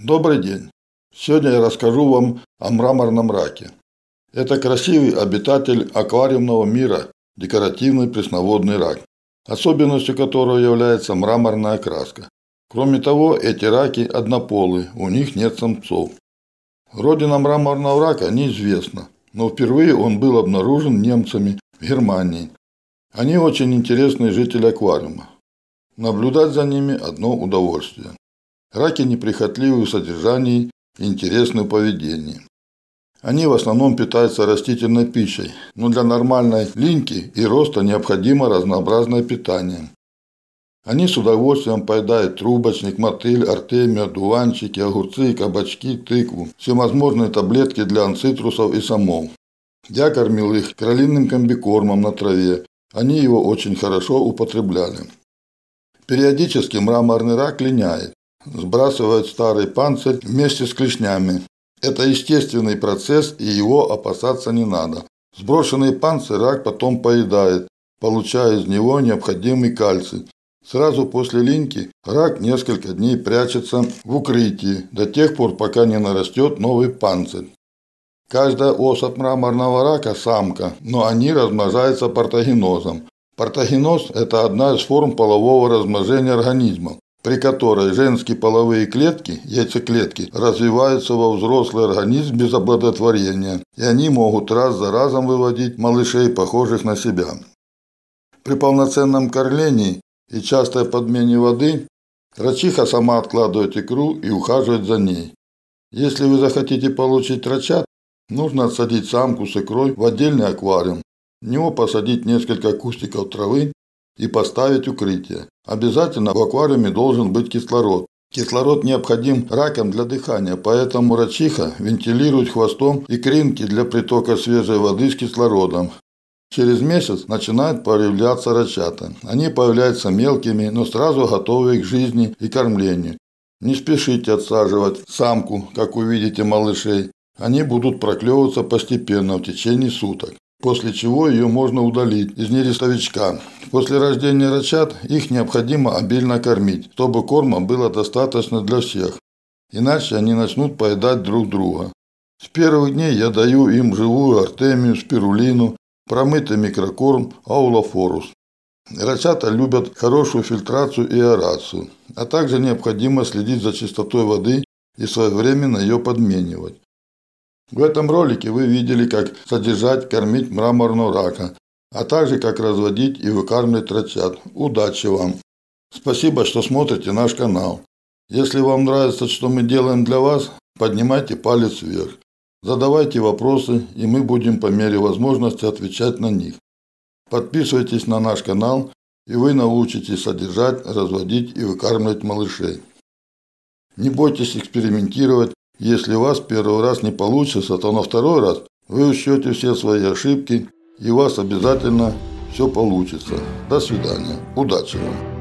Добрый день! Сегодня я расскажу вам о мраморном раке. Это красивый обитатель аквариумного мира, декоративный пресноводный рак, особенностью которого является мраморная окраска. Кроме того, эти раки однополые, у них нет самцов. Родина мраморного рака неизвестна, но впервые он был обнаружен немцами в Германии. Они очень интересные жители аквариума. Наблюдать за ними одно удовольствие. Раки неприхотливы в содержании и интересны в поведении. Они в основном питаются растительной пищей, но для нормальной линьки и роста необходимо разнообразное питание. Они с удовольствием поедают трубочник, мотыль, артемию, одуванчики, огурцы, кабачки, тыкву, всевозможные таблетки для анцитрусов и сомов. Я кормил их кролиным комбикормом на траве, они его очень хорошо употребляли. Периодически мраморный рак линяет, сбрасывает старый панцирь вместе с клешнями. Это естественный процесс, и его опасаться не надо. Сброшенный панцирь рак потом поедает, получая из него необходимый кальций. Сразу после линьки рак несколько дней прячется в укрытии, до тех пор, пока не нарастет новый панцирь. Каждая особь мраморного рака – самка, но они размножаются партогенозом. Партогеноз – это одна из форм полового размножения организмов, при которой женские половые клетки, яйцеклетки, развиваются во взрослый организм без оплодотворения, и они могут раз за разом выводить малышей, похожих на себя. При полноценном кормлении и частой подмене воды рачиха сама откладывает икру и ухаживает за ней. Если вы захотите получить рачат, нужно отсадить самку с икрой в отдельный аквариум, в него посадить несколько кустиков травы и поставить укрытие. Обязательно в аквариуме должен быть кислород. Кислород необходим ракам для дыхания, поэтому рачиха вентилирует хвостом икринки для притока свежей воды с кислородом. Через месяц начинают появляться рачата. Они появляются мелкими, но сразу готовые к жизни и кормлению. Не спешите отсаживать самку, как увидите малышей. Они будут проклевываться постепенно в течение суток, после чего ее можно удалить из нерестовичка. После рождения рачат их необходимо обильно кормить, чтобы корма было достаточно для всех, иначе они начнут поедать друг друга. С первых дней я даю им живую артемию, спирулину, промытый микрокорм аулофорус. Рачата любят хорошую фильтрацию и аэрацию, а также необходимо следить за чистотой воды и своевременно ее подменивать. В этом ролике вы видели, как содержать, кормить мраморного рака, а также как разводить и выкармливать рачат. Удачи вам! Спасибо, что смотрите наш канал. Если вам нравится, что мы делаем для вас, поднимайте палец вверх. Задавайте вопросы, и мы будем по мере возможности отвечать на них. Подписывайтесь на наш канал, и вы научитесь содержать, разводить и выкармливать малышей. Не бойтесь экспериментировать. Если у вас первый раз не получится, то на второй раз вы учтете все свои ошибки, и у вас обязательно все получится. До свидания. Удачи вам!